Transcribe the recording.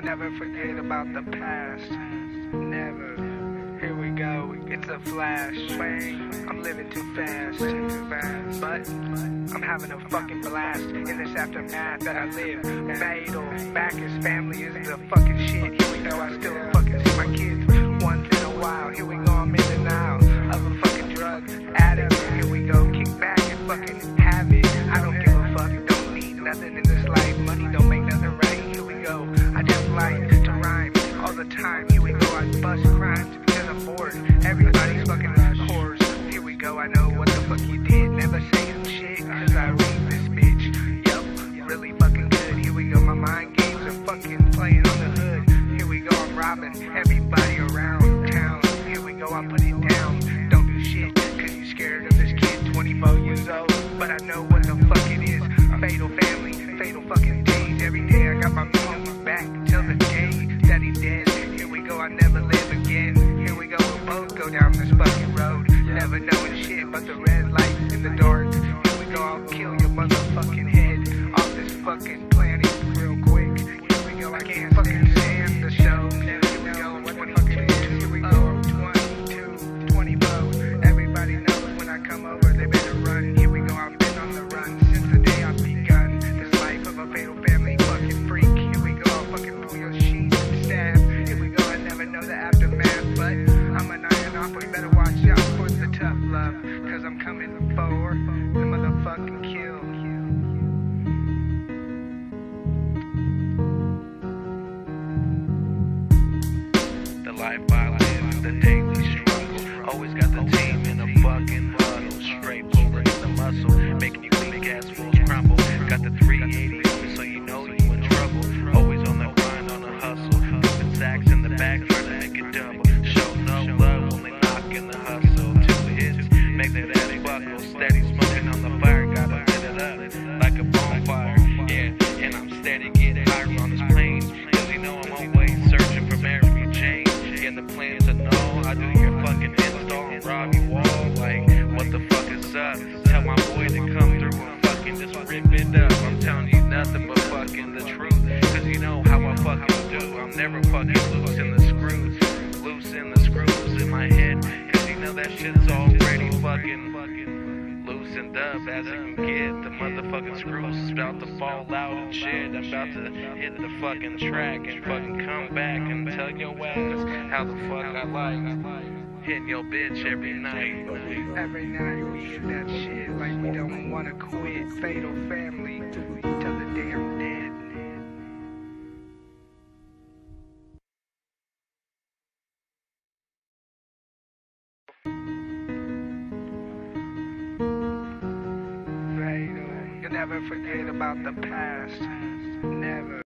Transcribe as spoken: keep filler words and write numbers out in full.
Never forget about the past. Never. Here we go. It's a flash. Bang. I'm living too fast. Too fast. But I'm having a fucking blast in this aftermath that I live. Fatal. Backus family is the fucking shit. Here we go. I still fucking see my kids once in a while. Here we go. I'm in denial of a fucking drug addict. Here we go. Kick back and fucking have it. I don't give a fuck. Don't need nothing in this life. Money don't make nothing right. Here we go. I just like to rhyme all the time. Here we go. I bust crimes because I'm bored. Everybody's fucking whores. Here we go. I know what the fuck you did. Never say some shit cause I read this bitch. Yup, really fucking good. Here we go. My mind games are fucking playing on the hood. Here we go. I'm robbing everybody around town. Here we go. I put it down. Don't do shit cause you scared of this kid twenty-four years old. But I know what the fuck it is. Fatal family, fatal fucking days. Every day I got my music back till the day that he's dead. Here we go. I never live again. Here we go. We'll both go down this fucking road. Never knowing shit but the red light in the dark. Here we go. I'll kill your motherfucking head off this fucking planet real quick. Here we go. I can't fucking stand the show. Here we go. What the fuck it is. Here we go. twenty-two, twenty-four. Everybody knows when I come over they better run. Here we go. I've been on the run since the day I've begun. This life of a fatal family fucking freak. Here we go. I'll fucking pull your sheets and stab. Here we go. I never know the aftermath, but I'm an iron off. We better watch out for the tough love, cause I'm coming for the motherfucking kill. The life I live, the daily struggle. Always got the team in a fucking huddle. Straight pulling the muscle, making you weak ass fools crumble. Got the three eighty on me, so you know you in trouble. Always on the grind, on the hustle. Flipping sacks in the back, trying to make it double. Show no love, only knocking the hustle. Two hits, make that ass buckle. Steady smoking on the fire, gotta lit it up like a bonfire. Yeah, and I'm steady getting higher on this plane. Cause you know I'm always searching for Mary Jane. Yeah, the plan to know I do your fucking install and rob you all. Like, what the fuck is up? Tell my boy to come through and fucking just rip it up. I'm telling you nothing but fucking the truth. Cause you know how I fucking do. I'm never fucking losing the screws. Loosen the screws in my head. Cause you know that shit's already fucking loosened up as it can get. The motherfucking screws is about to fall out and shit. I'm about to hit the fucking track and fucking come back and tell your ass how the fuck I like hitting your bitch every night. Every night we hit that shit like we don't wanna quit. Fatal family till the day I'm dead. Fatal. You'll never forget about the past. Never.